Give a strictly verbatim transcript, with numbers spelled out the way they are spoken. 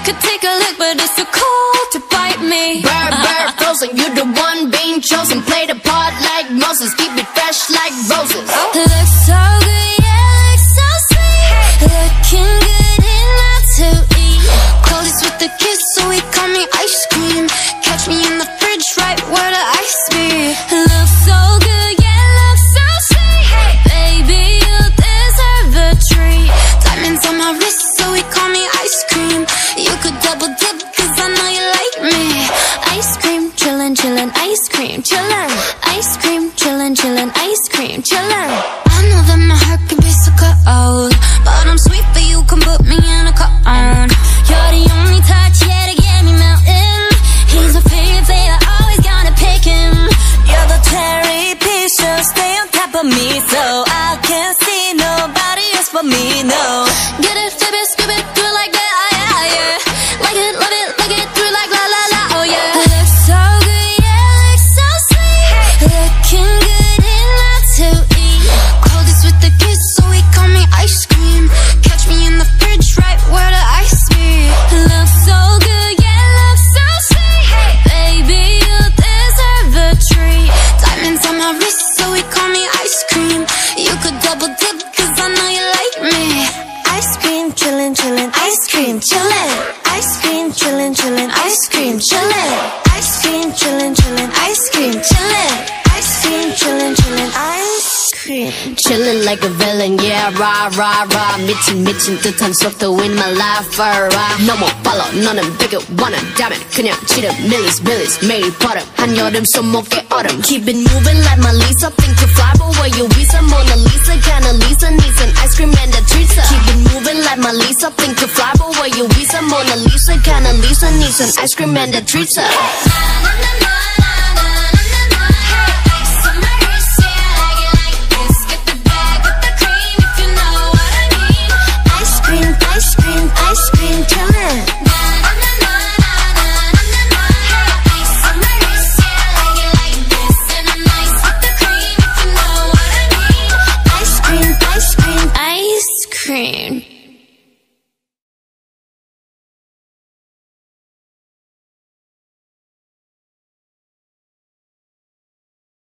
could take a look, but it's too cold to bite me. Bird, bird, frozen, you the one being chosen. Play the part like Moses, keep it fresh like roses. Looks so good, yeah, looks so sweet. Looking good enough to eat. Coldest with the kiss, so he call me ice cream. Catch me in the fridge, right where the ice be. Looks so good, yeah, looks so sweet. Baby, you deserve a treat. Diamonds on my wrist, so he call me ice cream. You could double dip, cause I know you like me. Ice cream, chillin', chillin', ice cream, chillin'. Ice cream, chillin', chillin', ice cream, chillin'. I know that my heart can be so cold, but I'm sweet, but you can put me in a cone. You're the only touch, yeah, to get me melting. He's a favorite, I always gotta pick him. You're the cherry piece, so stay on top of me, so I can't see nobody else but me, no. Get it, flip it, skip it, do it like that, yeah, yeah. Like it, love it, like it, through like la la la, oh yeah. Looks so good, yeah, looks so sweet. Looking good enough to eat. Coldest with the kiss, so he call me ice cream. Catch me in the fridge, right where the ice be. Looks so good, yeah, looks so sweet. Baby, you deserve a treat. Diamonds on my wrist, so he call me ice cream. You could double dip, cause I know you like me. Ice cream, chillin', chillin', ice cream, chillin'. Ice cream, chillin', chillin', ice cream, chillin'. Ice cream, chillin', chillin', ice cream, chillin'. Ice cream, chillin', chillin', ice cream. Chillin' like a villain, yeah, rah, rah, rah. 미친, 미친 듯한 속도 in my life, alright. No more follow, 너는 되게 원한다면 그냥 치름, millies, millies, 매일 버릇. 한여름 손목에 얼음. Keep it moving like my Lisa. Think you fly, but where you visa? Mona Lisa, kinda Lisa, needs an ice cream and a treat. Keep it moving like my Lisa. Think you fly, but where you visa? Mona Lisa, kinda Lisa, needs an ice cream and a treat.